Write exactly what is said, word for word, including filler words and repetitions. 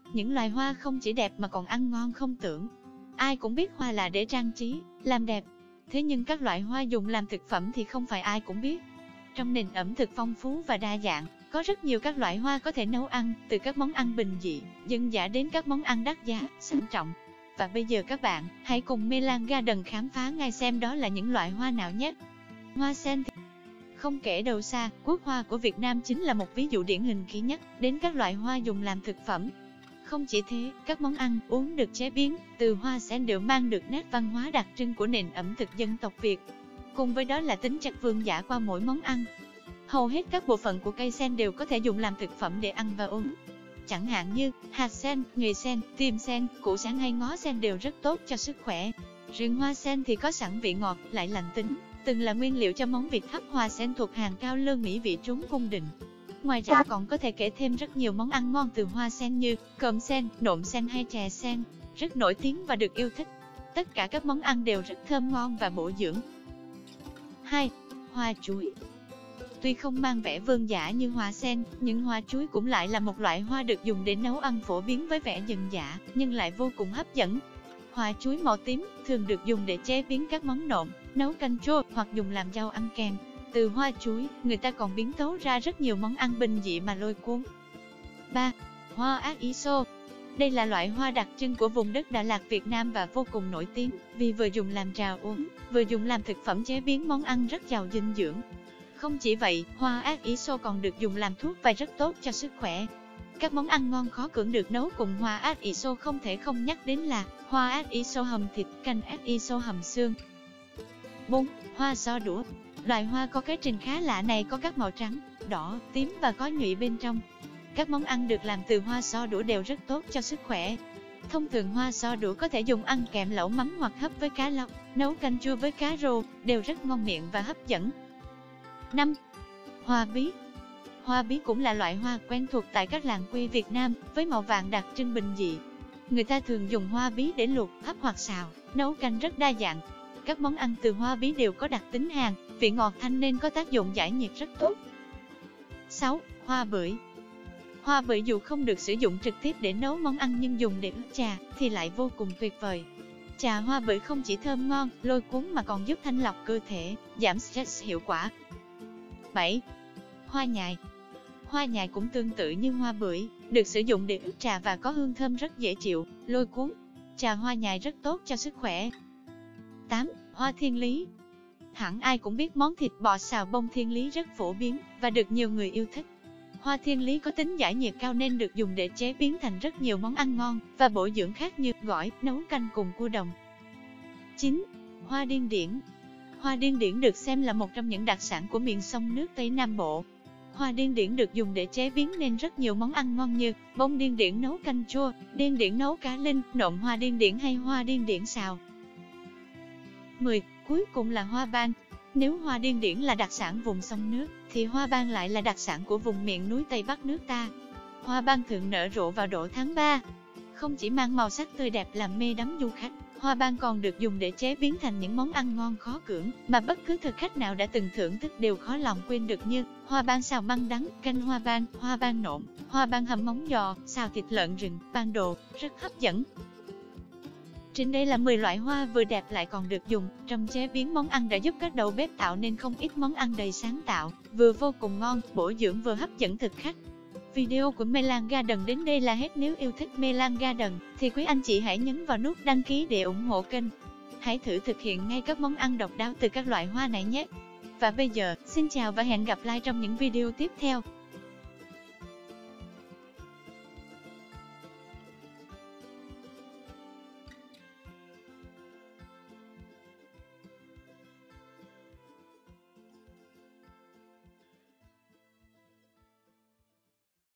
Những loài hoa không chỉ đẹp mà còn ăn ngon không tưởng. Ai cũng biết hoa là để trang trí, làm đẹp. Thế nhưng các loại hoa dùng làm thực phẩm thì không phải ai cũng biết. Trong nền ẩm thực phong phú và đa dạng, có rất nhiều các loại hoa có thể nấu ăn, từ các món ăn bình dị, dân dã đến các món ăn đắt giá, sang trọng. Và bây giờ các bạn, hãy cùng Melan Garden khám phá ngay xem đó là những loại hoa nào nhé. Hoa sen thì không kể đâu xa, quốc hoa của Việt Nam chính là một ví dụ điển hình khi nhắc đến các loại hoa dùng làm thực phẩm. Không chỉ thế, các món ăn, uống được chế biến từ hoa sen đều mang được nét văn hóa đặc trưng của nền ẩm thực dân tộc Việt. Cùng với đó là tính chất vương giả qua mỗi món ăn. Hầu hết các bộ phận của cây sen đều có thể dùng làm thực phẩm để ăn và uống. Chẳng hạn như hạt sen, người sen, tim sen, củ sen hay ngó sen đều rất tốt cho sức khỏe. Riêng hoa sen thì có sẵn vị ngọt, lại lành tính, từng là nguyên liệu cho món vịt hấp hoa sen thuộc hàng cao lương mỹ vị trúng cung đình. Ngoài ra còn có thể kể thêm rất nhiều món ăn ngon từ hoa sen như cơm sen, nộm sen hay chè sen, rất nổi tiếng và được yêu thích. Tất cả các món ăn đều rất thơm ngon và bổ dưỡng. hai. Hoa chuối. Tuy không mang vẻ vương giả như hoa sen, nhưng hoa chuối cũng lại là một loại hoa được dùng để nấu ăn phổ biến với vẻ dân dã, nhưng lại vô cùng hấp dẫn. Hoa chuối màu tím thường được dùng để chế biến các món nộm, nấu canh chua hoặc dùng làm rau ăn kèm. Từ hoa chuối, người ta còn biến tấu ra rất nhiều món ăn bình dị mà lôi cuốn. ba. Hoa ác ý xô. Đây là loại hoa đặc trưng của vùng đất Đà Lạt Việt Nam và vô cùng nổi tiếng vì vừa dùng làm trà uống, vừa dùng làm thực phẩm chế biến món ăn rất giàu dinh dưỡng. Không chỉ vậy, hoa ác ý xô còn được dùng làm thuốc và rất tốt cho sức khỏe. Các món ăn ngon khó cưỡng được nấu cùng hoa ác ý xô không thể không nhắc đến là hoa ác ý xô hầm thịt, canh ác ý xô hầm xương. bốn. Hoa xo đũa. Loài hoa có cái trình khá lạ này có các màu trắng, đỏ, tím và có nhụy bên trong. Các món ăn được làm từ hoa xo đũa đều rất tốt cho sức khỏe. Thông thường hoa xo đũa có thể dùng ăn kèm lẩu mắm hoặc hấp với cá lóc, nấu canh chua với cá rô, đều rất ngon miệng và hấp dẫn. năm. Hoa bí. Hoa bí cũng là loại hoa quen thuộc tại các làng quê Việt Nam, với màu vàng đặc trưng bình dị. Người ta thường dùng hoa bí để luộc, hấp hoặc xào, nấu canh rất đa dạng. Các món ăn từ hoa bí đều có đặc tính hàn, vị ngọt thanh nên có tác dụng giải nhiệt rất tốt. sáu. Hoa bưởi. Hoa bưởi dù không được sử dụng trực tiếp để nấu món ăn nhưng dùng để ướp trà thì lại vô cùng tuyệt vời. Trà hoa bưởi không chỉ thơm ngon, lôi cuốn mà còn giúp thanh lọc cơ thể, giảm stress hiệu quả. bảy. Hoa nhài. Hoa nhài cũng tương tự như hoa bưởi, được sử dụng để ướp trà và có hương thơm rất dễ chịu, lôi cuốn. Trà hoa nhài rất tốt cho sức khỏe. tám. Hoa thiên lý. Hẳn ai cũng biết món thịt bò xào bông thiên lý rất phổ biến và được nhiều người yêu thích. Hoa thiên lý có tính giải nhiệt cao nên được dùng để chế biến thành rất nhiều món ăn ngon và bổ dưỡng khác như gỏi, nấu canh cùng cua đồng. chín. Hoa điên điển. Hoa điên điển được xem là một trong những đặc sản của miền sông nước Tây Nam Bộ. Hoa điên điển được dùng để chế biến nên rất nhiều món ăn ngon như bông điên điển nấu canh chua, điên điển nấu cá linh, nộm hoa điên điển hay hoa điên điển xào. mười. Cuối cùng là hoa ban. Nếu hoa điên điển là đặc sản vùng sông nước, thì hoa ban lại là đặc sản của vùng miền núi Tây Bắc nước ta. Hoa ban thường nở rộ vào độ tháng ba. Không chỉ mang màu sắc tươi đẹp làm mê đắm du khách, hoa ban còn được dùng để chế biến thành những món ăn ngon khó cưỡng mà bất cứ thực khách nào đã từng thưởng thức đều khó lòng quên được như hoa ban xào măng đắng, canh hoa ban, hoa ban nộm, hoa ban hầm móng giò, xào thịt lợn rừng, ban đồ, rất hấp dẫn. Trên đây là mười loại hoa vừa đẹp lại còn được dùng trong chế biến món ăn đã giúp các đầu bếp tạo nên không ít món ăn đầy sáng tạo, vừa vô cùng ngon, bổ dưỡng vừa hấp dẫn thực khách. Video của Melan Garden đến đây là hết. Nếu yêu thích Melan Garden thì quý anh chị hãy nhấn vào nút đăng ký để ủng hộ kênh. Hãy thử thực hiện ngay các món ăn độc đáo từ các loại hoa này nhé. Và bây giờ, xin chào và hẹn gặp lại trong những video tiếp theo.